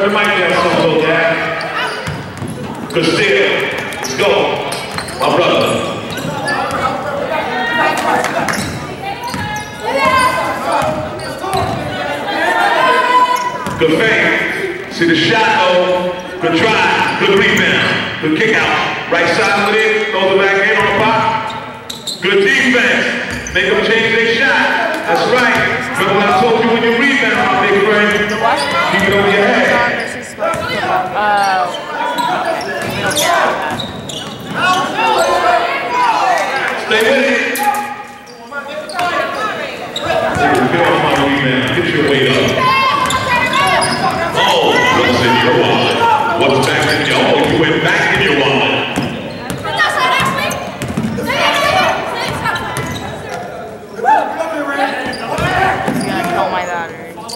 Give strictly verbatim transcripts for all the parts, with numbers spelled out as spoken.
Turn the mic down some, little Dad. Good still. Let's go. My brother. Good fake. See the shot though. Good try. Good rebound. Good kick out. Right side with it. Throw the back in on the pop. Good defense. Make them change their shot. That's right. Remember what I told you when you rebound, my big friend? Keep it over your head. Stay with it. Get your weight up. Oh, what's in your wallet? What's back in your wallet? You went back in your wallet. He's gonna kill my daughter.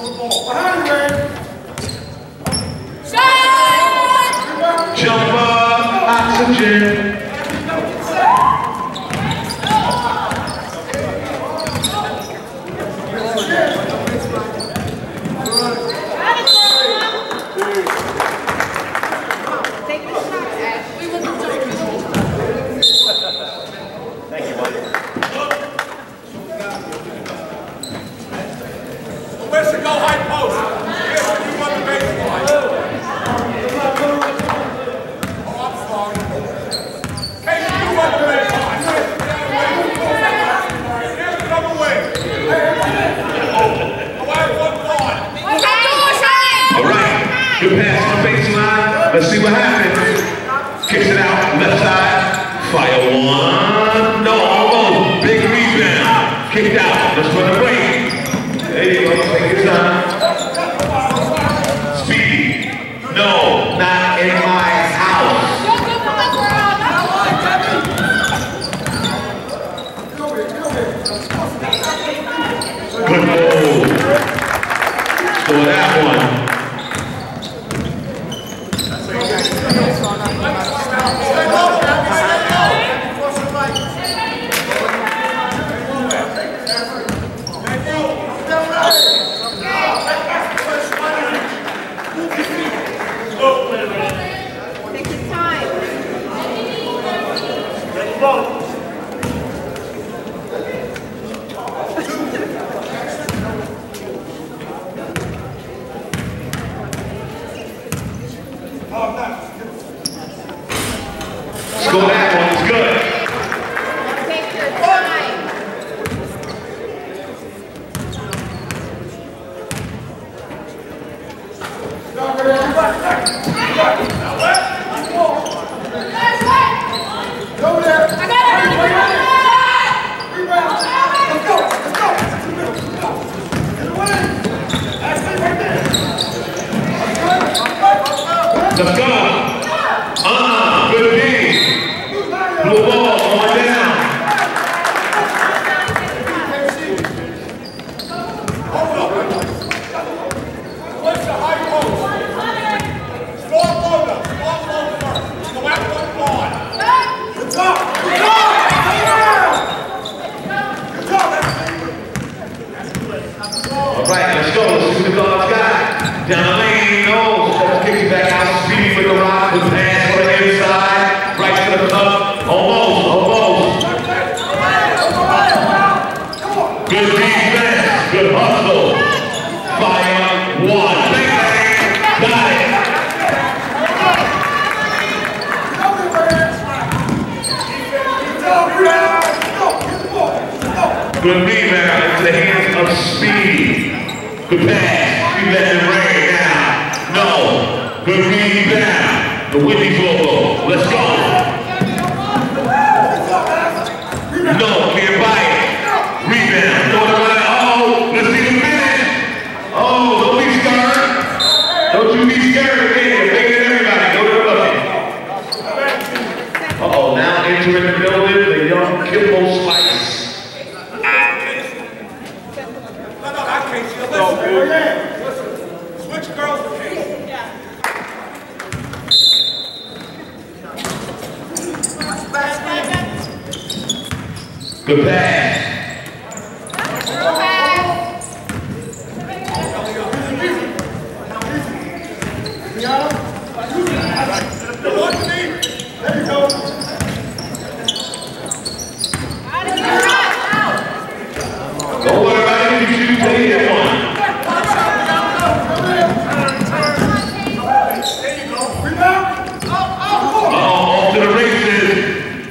Jump up, oxygen. Good pass on the baseline. Let's see what happens. Kicks it out, left side. Fire one. No, almost. Big rebound. Kicked out. Let's run the break. There you go. Take your time. Speedy. No, not in my house. Good move. For that one. Score that one, it's good. Take your time. Go there. I got it. Rebound. Let's go. Let's go. Let's go. Uh, good D. Blue ball, going down. What's the high post? Small loader. Small loader first. Go out one ball. Good job. Good job. All right, let's go. Let's see what the guards got. Down the lane, no. Let's kick it back out. Speedy with the rock. Good pass for the inside. Right to the cup. Almost, almost. Good defense. Good hustle. Fire one. Bang, bang. Got it. Good rebound into the hands of Speedy. Good pass. You let it rain now. No. Good rebound. The Wendy's logo. Let's go. No, can't buy it. Rebound. Throw it around. Oh, let's see the finish. Oh, don't be scared. Don't you be scared. Hey, big at everybody. Go to the bucket. Uh-oh, now entering the building, the young Kimbo Slice. Switch girls to Casey. Good pass. Don't worry about it, you shoot till you hit one. Uh-oh, off to the races.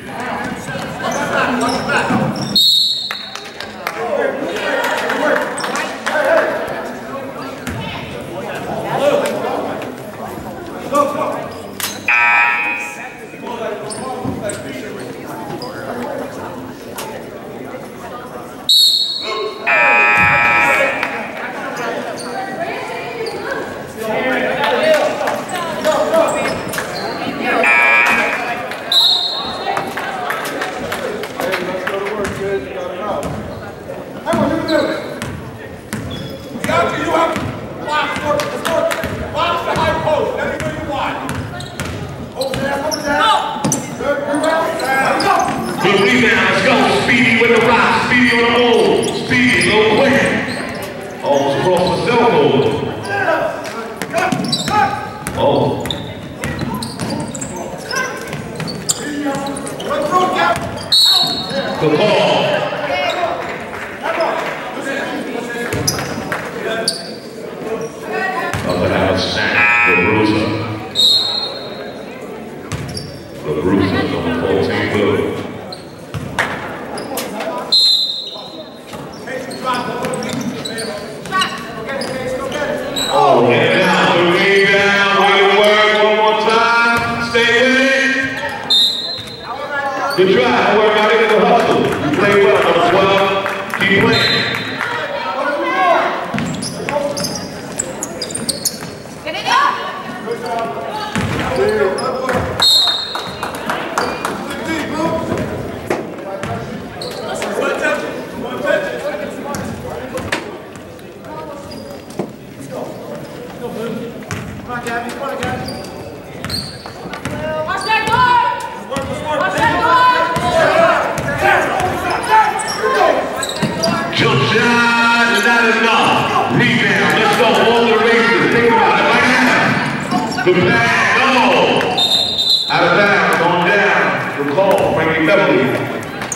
Good rebound, let's go. Speedy with the rock, Speedy on the move. Speedy, a little quick. Almost across the cell phone. Oh. Good ball. Up and out, snap, the bruiser. The bruiser's on the fourteen foot. Oh, get down, the way down, way to work, one more time, stay with it. Good try, don't worry about it, in the hustle. You play well, number twelve, keep playing. Get it up! Good job. Come on, Gabby. Come on, Gabby. Watch that guard! Watch that guard! Jump shot, not enough. Rebound, let's go, all the races. Think about it right now. Good pass, no. Out of bounds, on down. Good call, Frankie Beverly.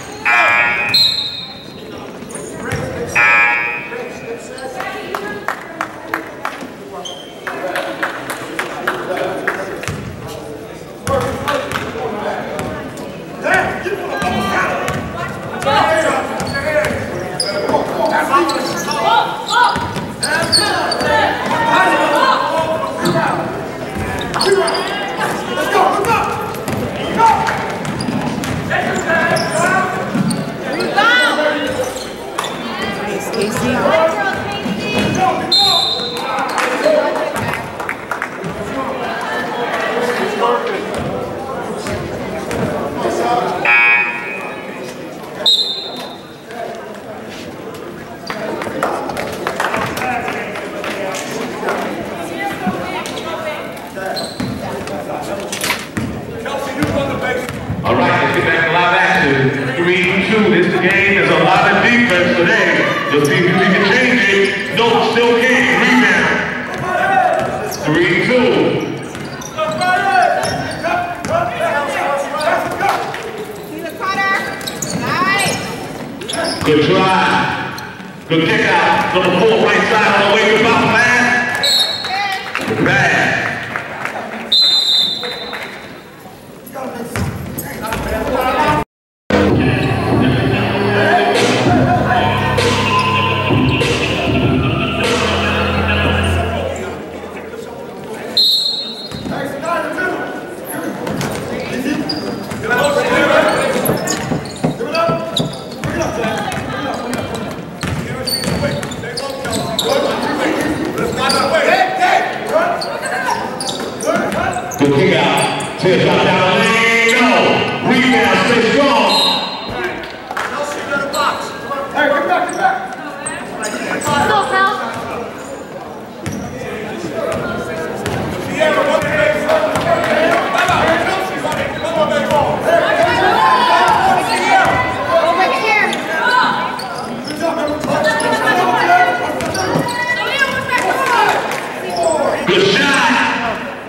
All right, let's get back to live action. three two, this game. There's a lot of defense today. You'll see if we can change it. No, still game. Rebound. three two. Good try. Good kick out. Number four, right side on the way to about man. Good pass. Good kick out. Tear shot down the lane. No. Rebound. Stay strong. Kelsey, go to box. Hey, get back, get back. Still, Cal. Sierra, what the base? Come on, Kelsey, come on, big ball. Over here. Good job, number twelve. Good shot.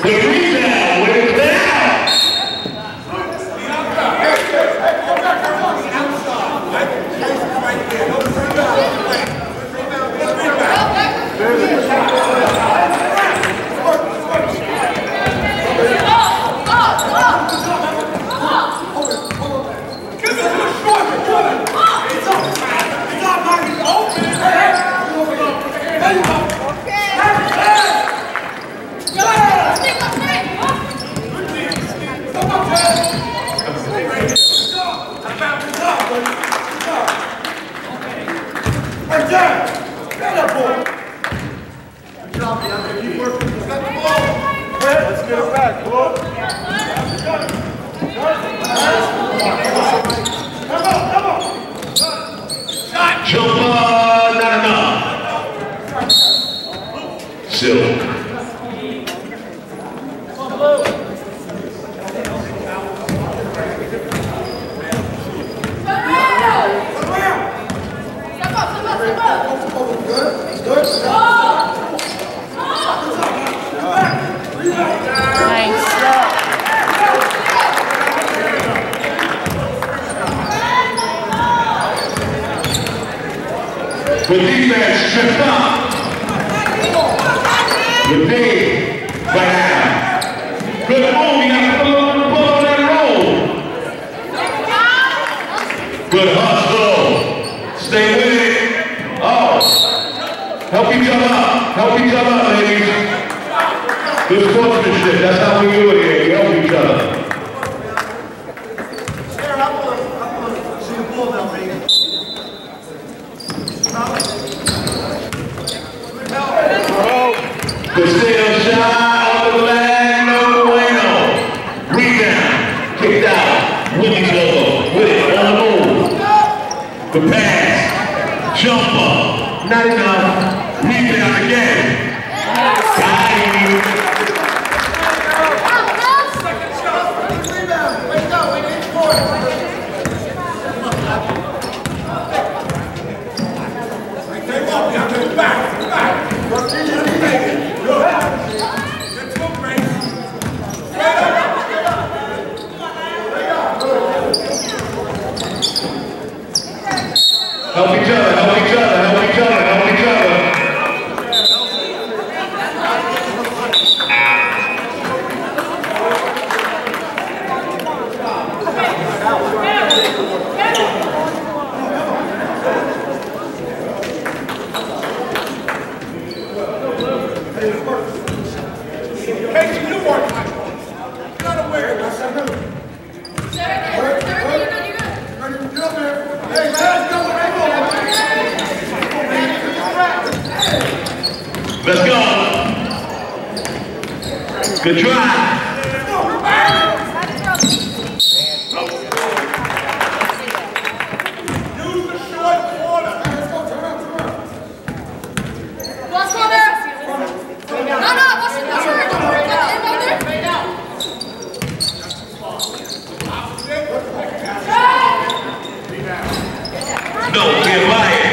The rebound, way to clear out. Jumper, not enough. Silk. Good defense, stripped up. Good D, right out. Good move, you got to put on, put on that roll. Good hustle. Stay with it. Oh. Help each other up. Help each other up, ladies. Good sportsmanship. That's how we do it here. We help each other. Good steal shot off the leg, no bueno. Rebound, kicked out. Winning logo, with it, on the move. The pass, jumper, not enough. Rebound again. Got him. Help each other, help each other, help each other, help each other. Casey, you work. Not aware. Hey, let's go. Let's go. Good try. Use the short corner. What's on there? No, no, what's in the shirt? No, get by it.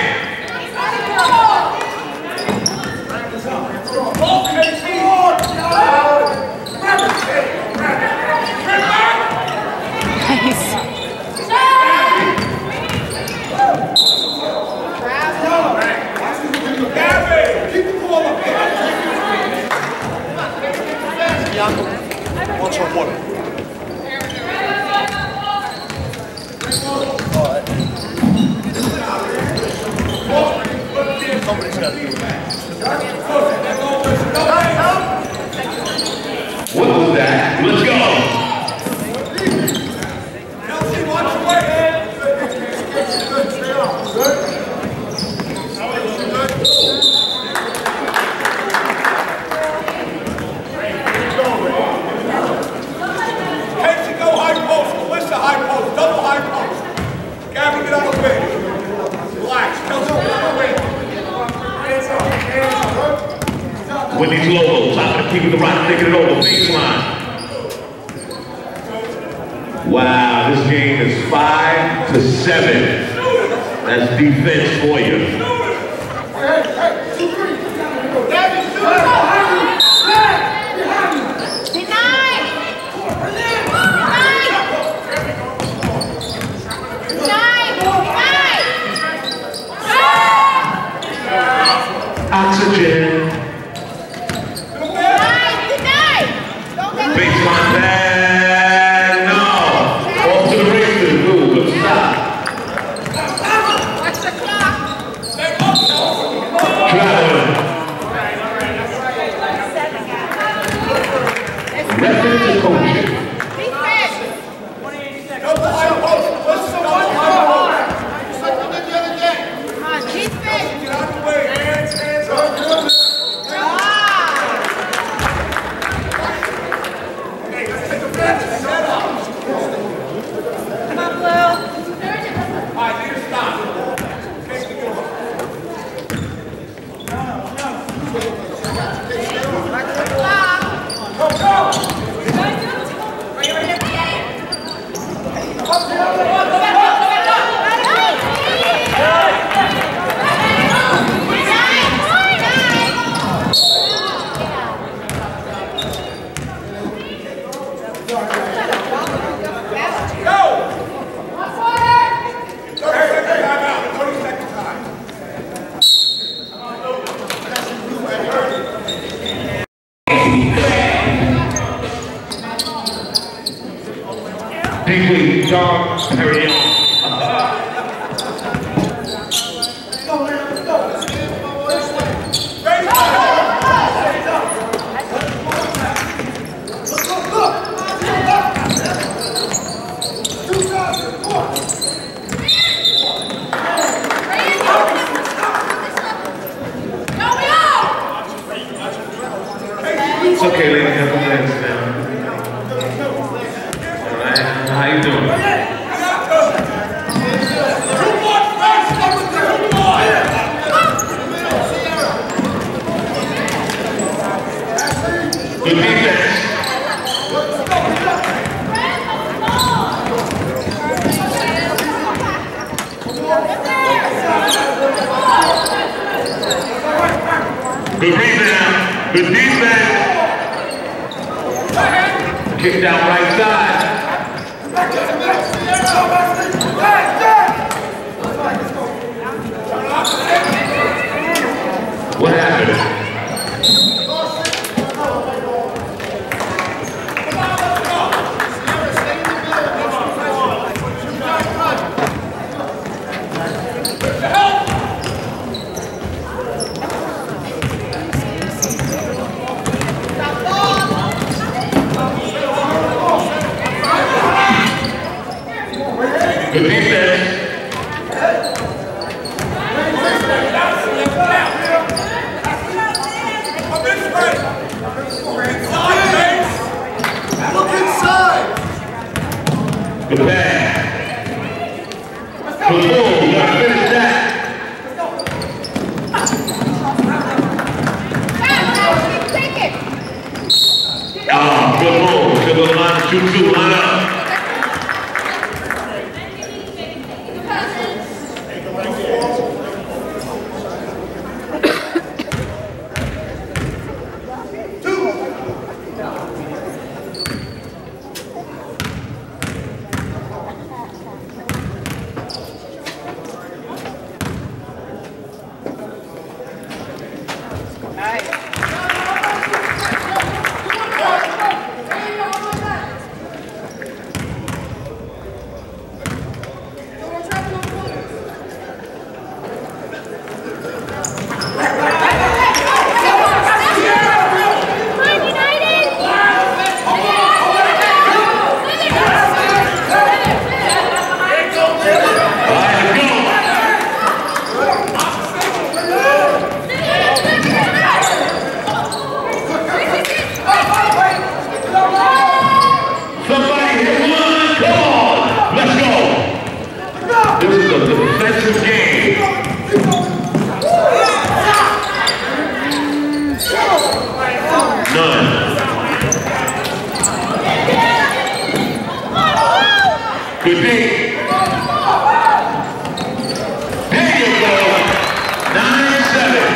What's your water? Somebody's got to do it. What was that? Let's go. Kelsey, watch your way. Casey, go high post. Melissa, high post. Double high post. Gabby, get out of the way. Relax. Kelsey, get out of the way. Wendy's logo, top of the keeping the rock, taking it over, baseline. Wow, this game is five to seven. That's defense for you. Deeply, John Perignon. It's okay, ladies and gentlemen. All right, how you doing? Good defense. Good rebound. Good defense. Kicked out right side. What happened? Good defense. Look inside. Good pass. Good move. You gotta finish that. Oh, good move. To the line, shoot two, line up. Good D. There you go. nine seven.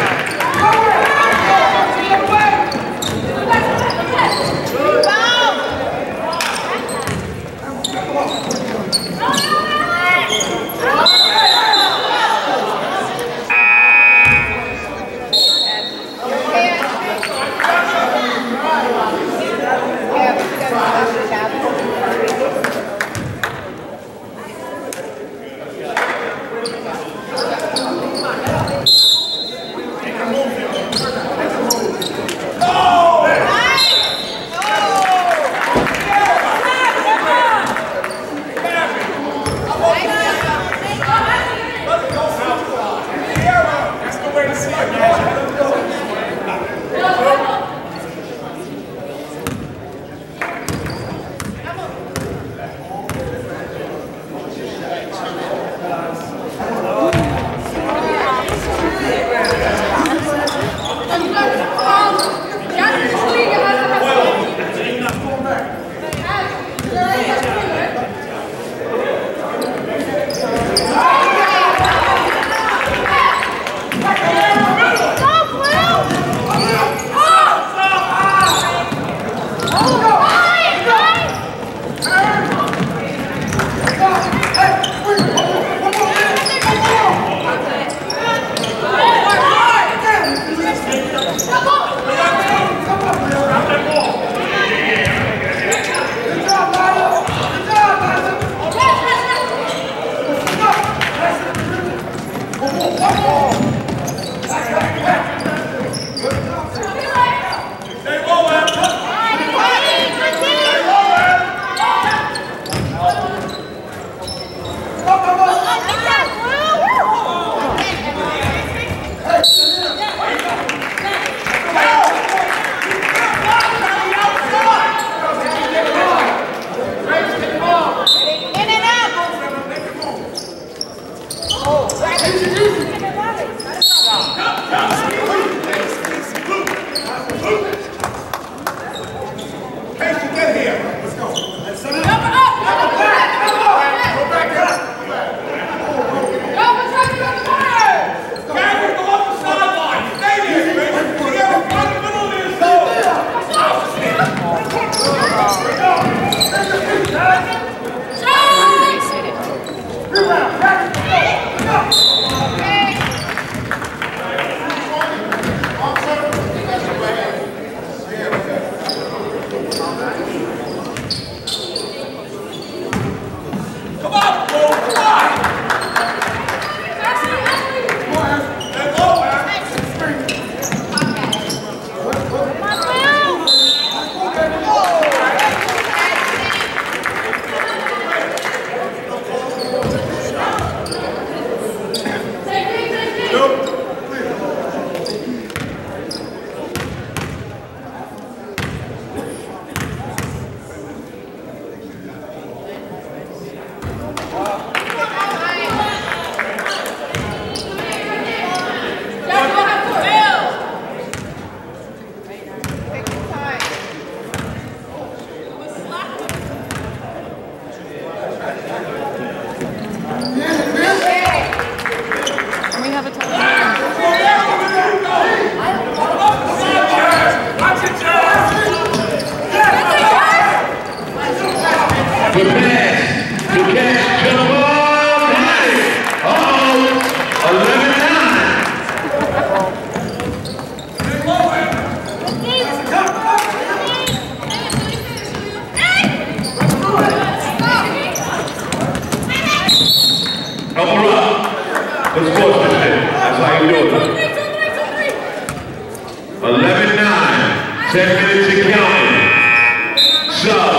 Ten minutes and counting. Sub.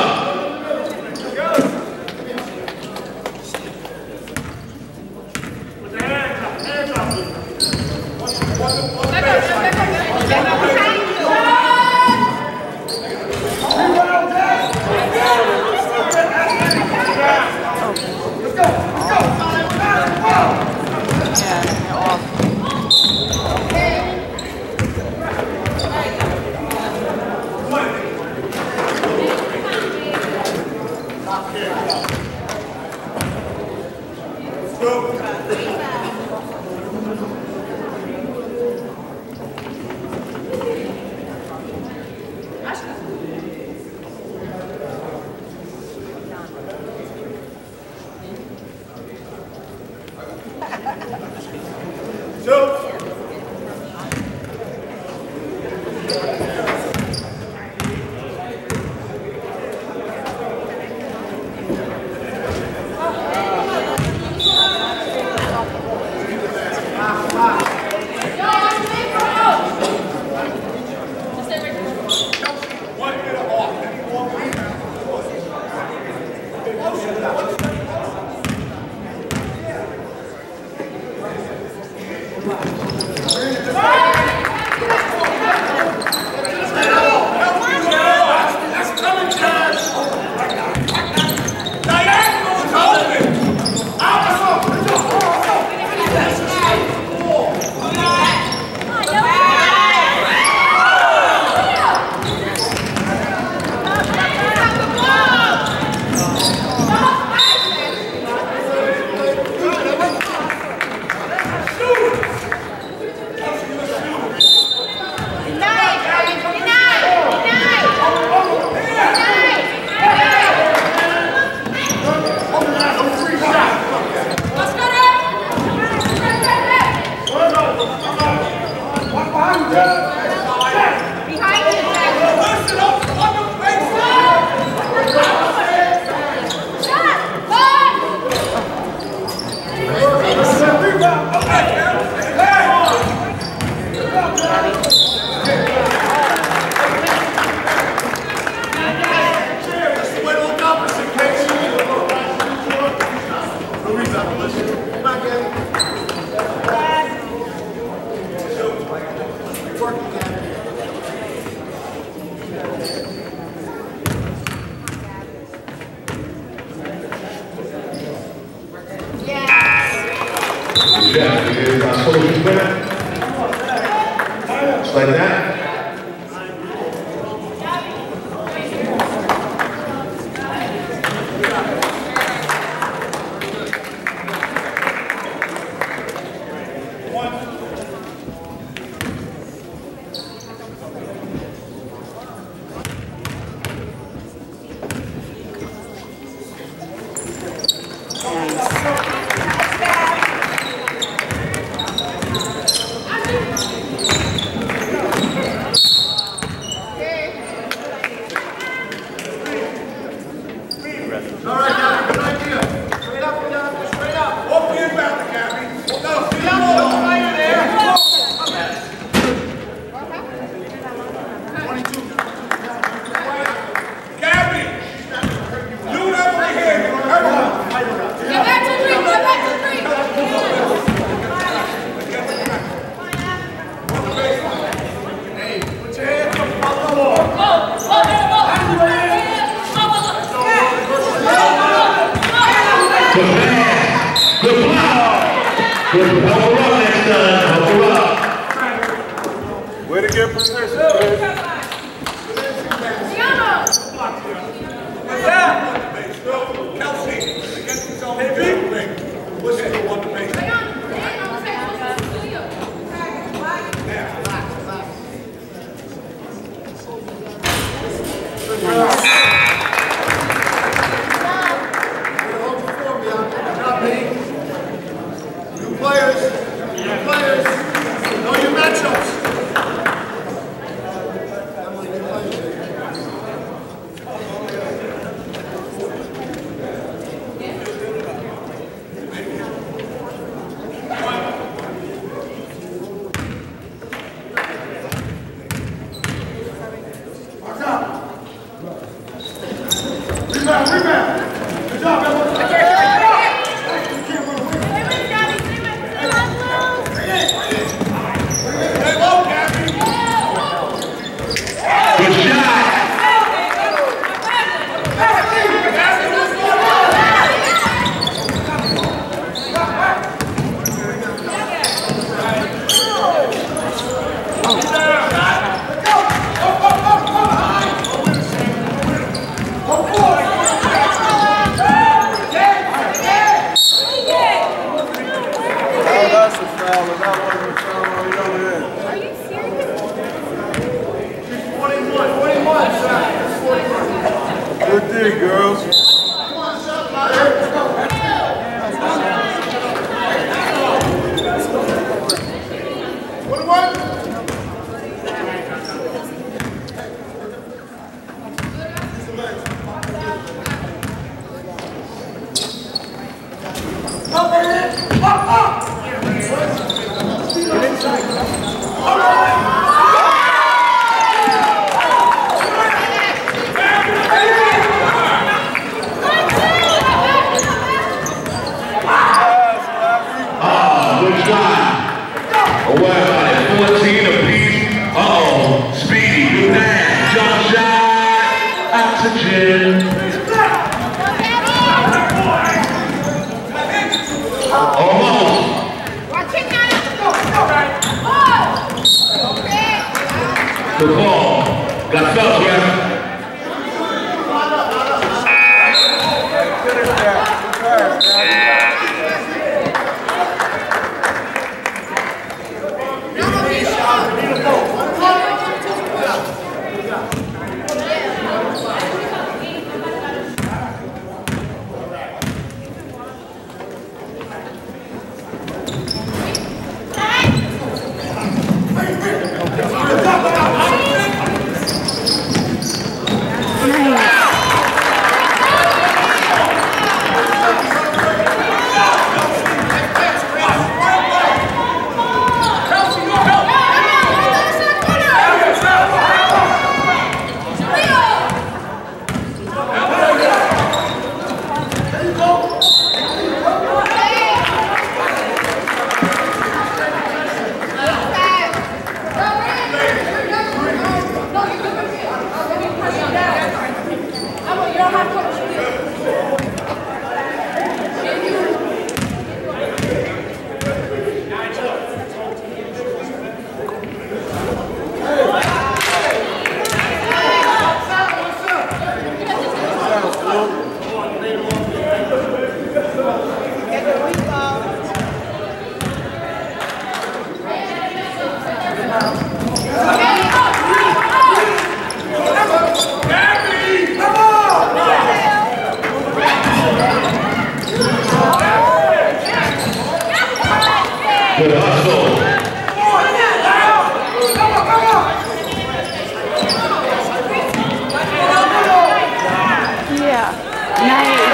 Yeah, here's our social winner. Just like that. Way to get position, baby. Kelsey, against his own big ring. Listen to one debate. New players. Good thing, girls. The ball got felt here. Good hustle. Yeah, nice.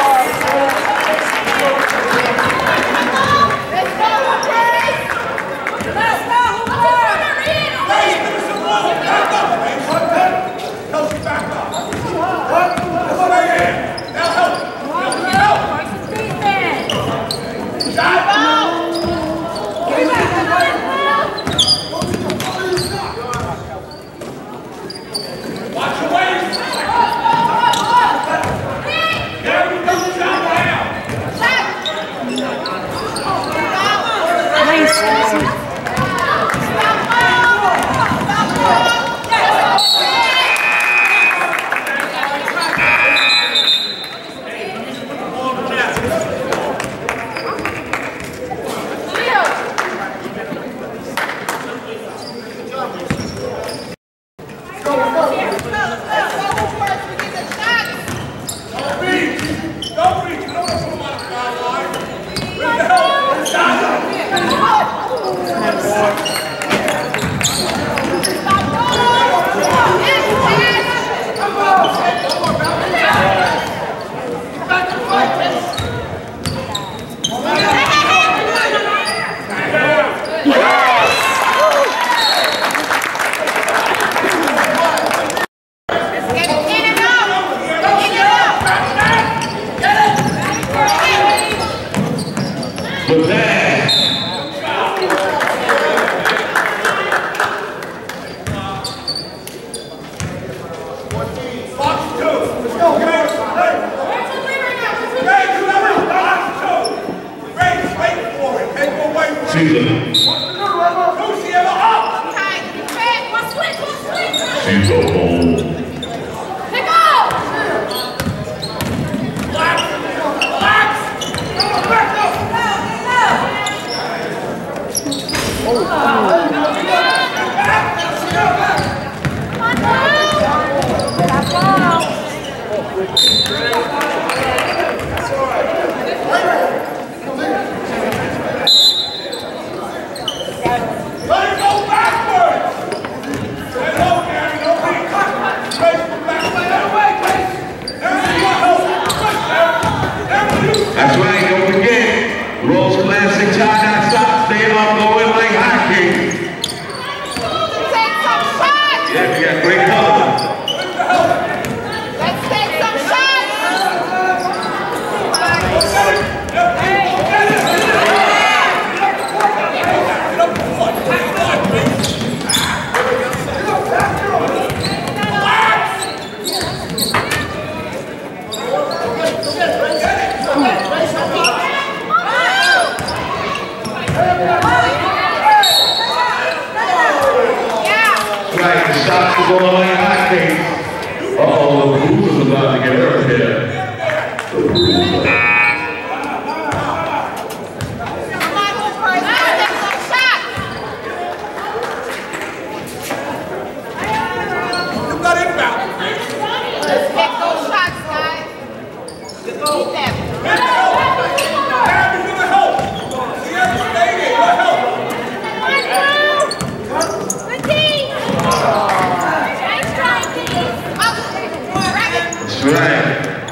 Oh, That's right, don't forget, Rose Classic tie-dye socks, they are going like hotcakes. Take some shots! Yeah, we got great color. Let's take some shots! Right, the shots are going like hotcakes. Uh-oh, the Bruiser's about to get hurt here. The Bruiser. Come on, Hooper, let's take some shots! You got inbound. Let's take those shots, guys. Beat them. Gabby, you can help. Sierra, stay there. You can help. That's right.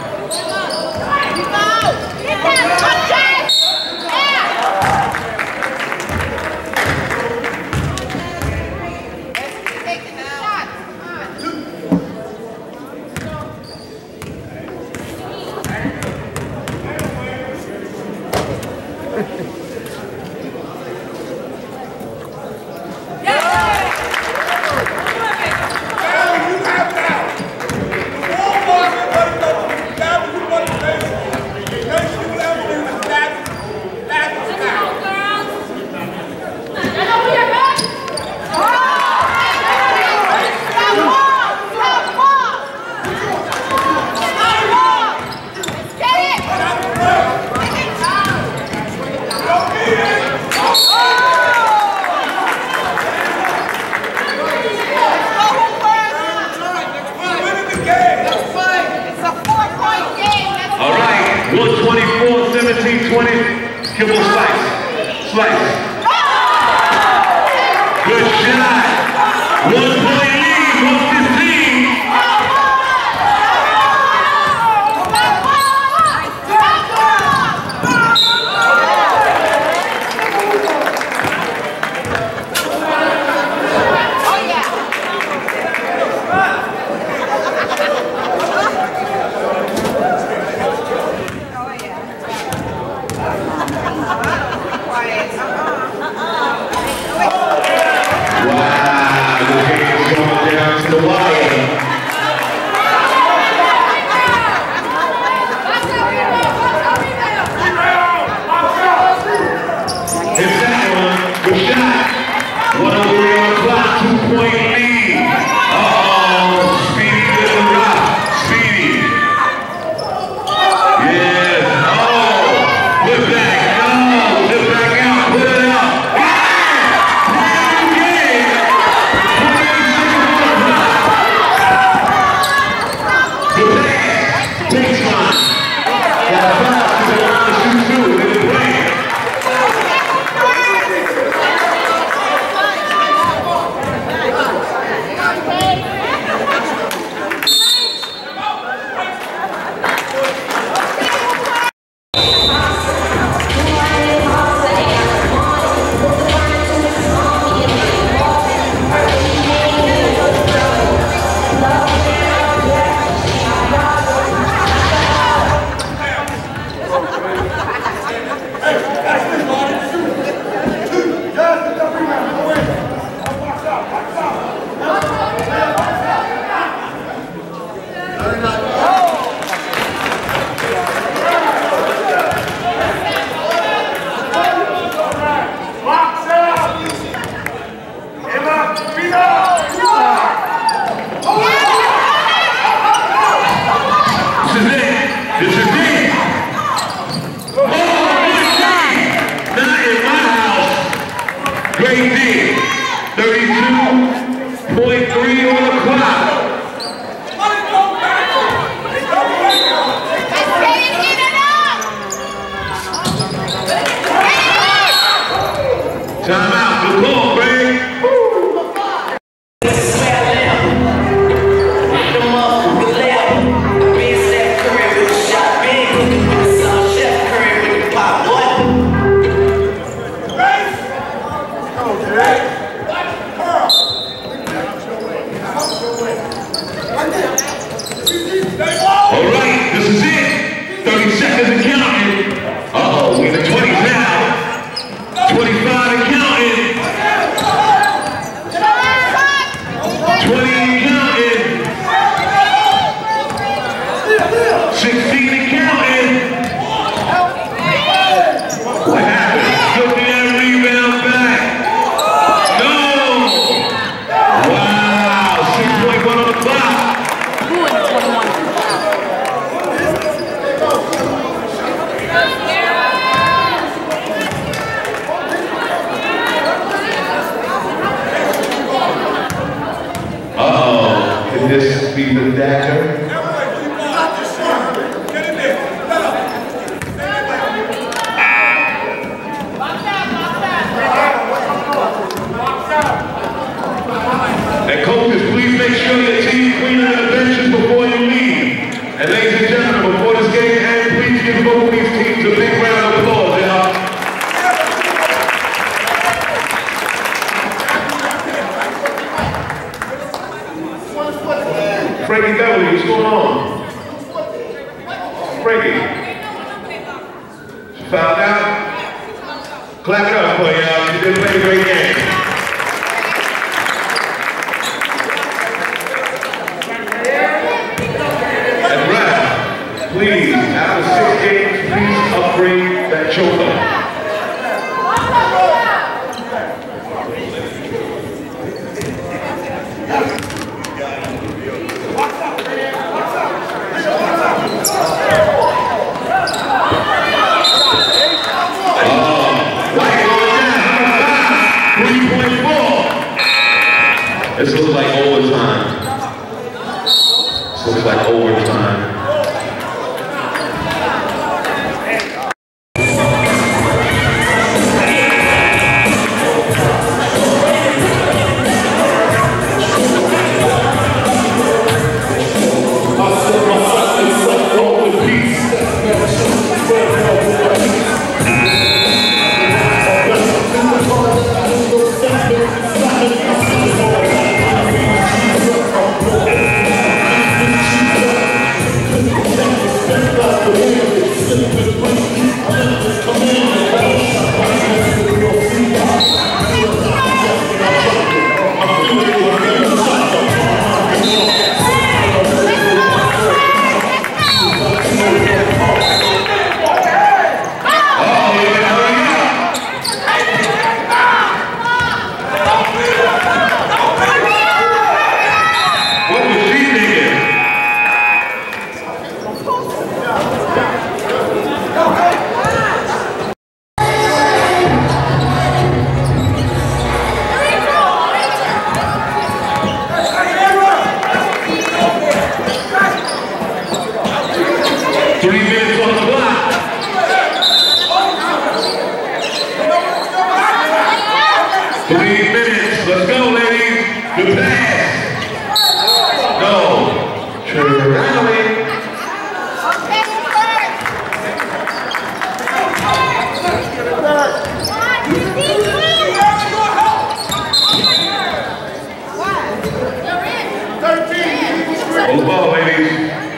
one twenty-four, seventeen, twenty, Kimball Slice. Slice. Good shot. One point lead, one fifteen. Quiet. Uh-uh. seconds and counting. Uh-oh, we're in the twenties now. twenty-five and counting. twenty and counting. sixteen and counting. What happened? Give me that rebound back. No! Wow, six point one on the clock. Uh-oh, can this be the dagger? And coaches, please make sure your team cleaning the benches before you leave. And ladies and gentlemen, before this game ends, please give both these teams a big round of applause, y'all. Frankie Beverly, what's going on? Frankie. She fouled out? Clap it up for y'all. She did play a great game. And ref, please, after six games, please upgrade that choker. This looks like overtime. This looks like overtime. Three minutes. Let's go, ladies. Good pass. Go. Rally. Hold the ball, ladies.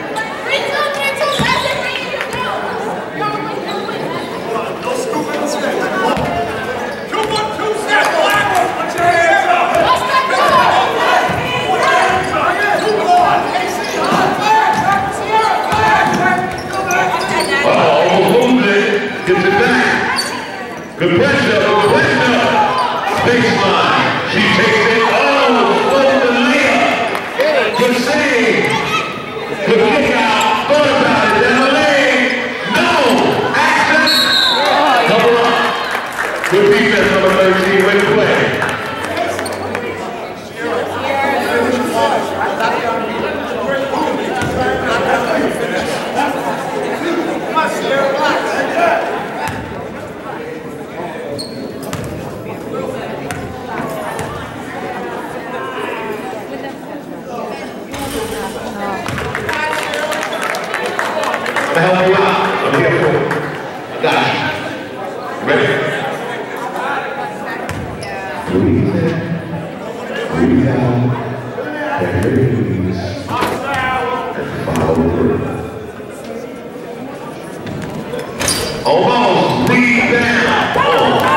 Gets it back. Good pressure, good pressure. Baseline. She takes it. Oh, over the layup. Good save. Good kick out. Thought about it. Down the lane. No. Action. Cover up. Good defense, number thirteen. Way to play. To help you out. I'm here for it. I got you. Ready? Breathe in. Breathe out. And release. And follow through. Almost rebound. Oh.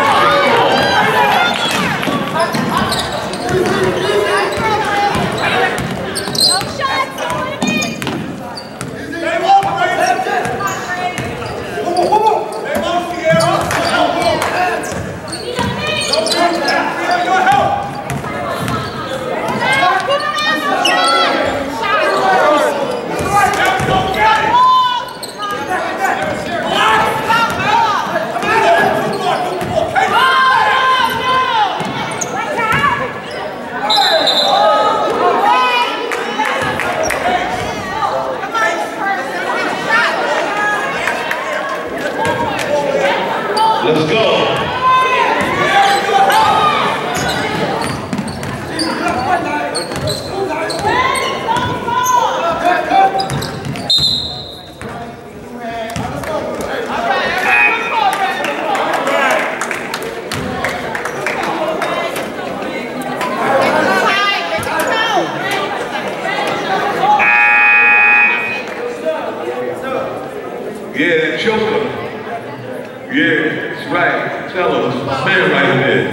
Let's go. Yeah, that choker. Yeah, that's right. Tell him, it's my man right there.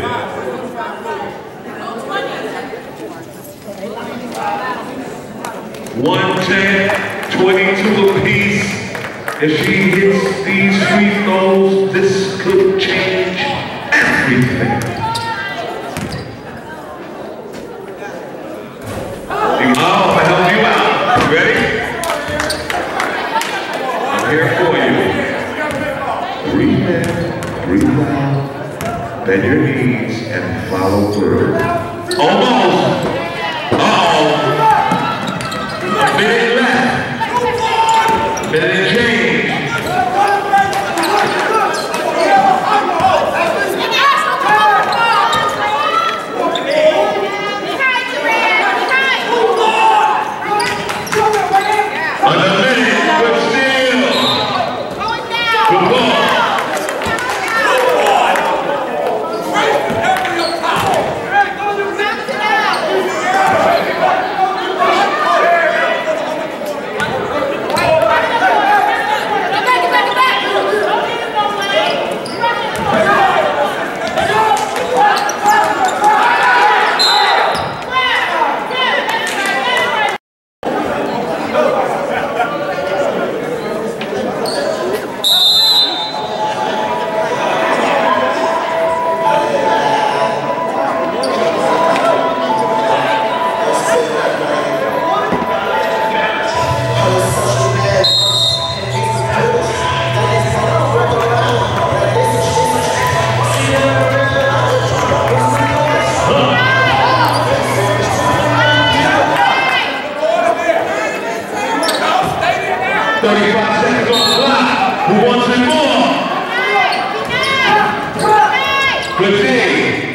one ten, twenty-two apiece. If she hits these free throws, this could change everything. Oh, I helped you out. You ready? I'm here for you. Breathe in, breathe out, bend your knees and follow through. Almost. Uh-oh. A minute left. Minute and change. thirty-five seconds on the clock. Who wants it more? Good day.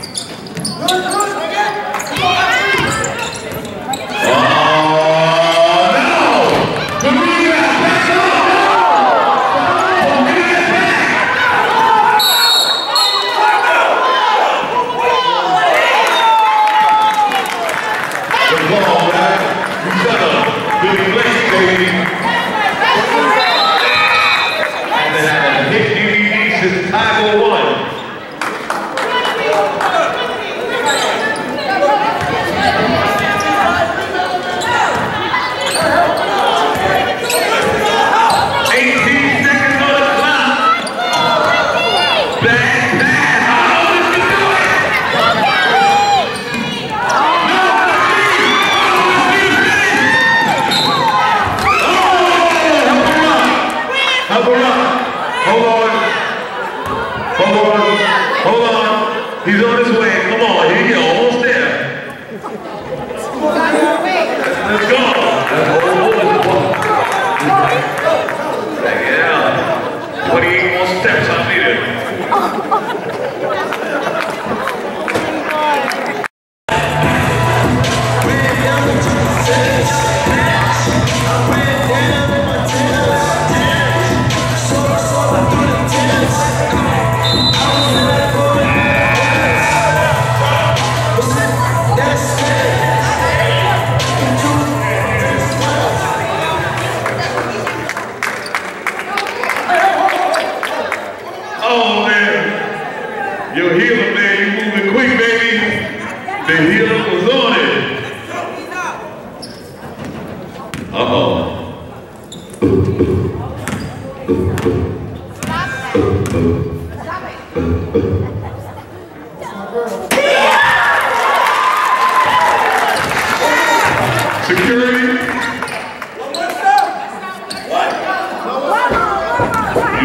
Oh, no! Good rebound. Back up. Give it back. Good ball, man. You better. Good play, baby. Tiger one. eighteen seconds on the clock. Bad pass. Oh, this can do it. No, oh,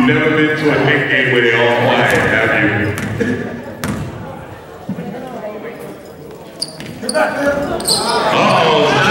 never been to a Knick game where they're all quiet, have you? Uh-oh,